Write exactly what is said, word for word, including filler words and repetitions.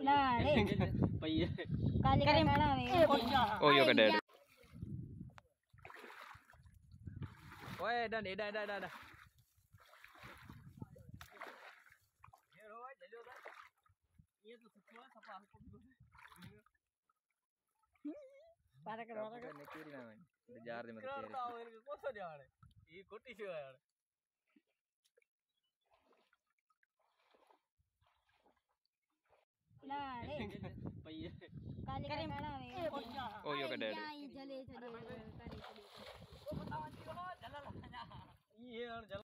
लाड़े पయ్యే काली का काला वे ओ यो का डैड ओए डा डा डा डा डा ये रो भाई जल्दी होता ये तो सुखवा सपा हमको पारा कर पारा कर नेकेरी ना भाई जार दे मत तेरे करता हो इनके कोसो जाने ये कोटी से यार लाड़े पయ్యే काली का काला वे ओ यो का डैड जले जले करे ये यार